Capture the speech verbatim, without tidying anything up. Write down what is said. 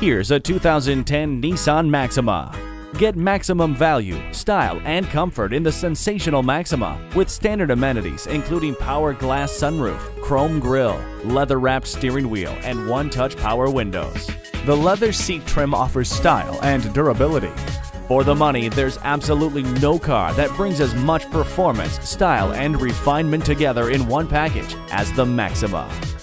Here's a two thousand ten Nissan Maxima. Get maximum value, style, and comfort in the sensational Maxima with standard amenities including power glass sunroof, chrome grille, leather-wrapped steering wheel, and one-touch power windows. The leather seat trim offers style and durability. For the money, there's absolutely no car that brings as much performance, style, and refinement together in one package as the Maxima.